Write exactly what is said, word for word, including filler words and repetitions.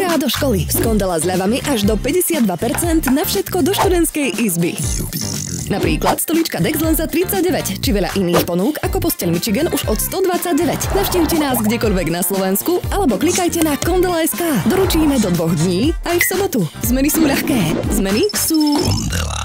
Hurá do školy! Z Kondela s ľavami až do päťdesiatdva percent na všetko do študentskej izby. Napríklad stolička Dex len za tridsaťdeväť, či veľa iných ponúk ako posteľ Michigan už od stodvadsaťdeväť. Navštívte nás kdekoľvek na Slovensku alebo klikajte na kondela bodka es ká. Doručíme do dvoch dní aj v sobotu. Zmeny sú ľahké. Zmeny sú Kondela.